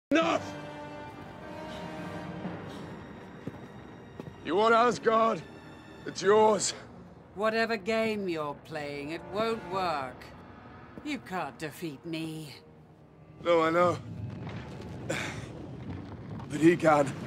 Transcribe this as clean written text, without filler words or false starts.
Enough! You want Asgard? It's yours. Whatever game you're playing, it won't work. You can't defeat me. No, I know. But he can.